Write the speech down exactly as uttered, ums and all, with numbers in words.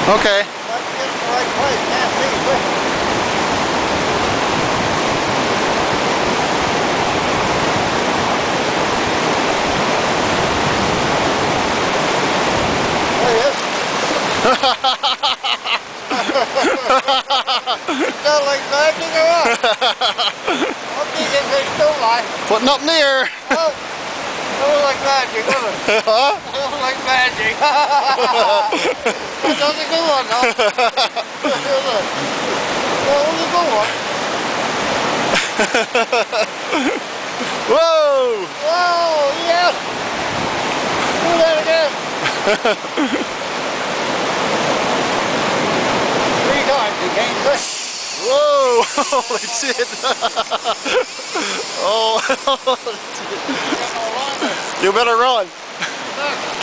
Okay. Let's get in the right place. Can't see. Quick. There he is. Sound like magic or what? Okay, this is still life. Putting up near. Oh, that was like magic, wasn't it? Huh? That was like magic. That was a good one, huh? That was a good one. Whoa! Whoa, yes! Do that again. Three times he came quick. Whoa! Holy shit! Oh, He got no longer. you better run. Look.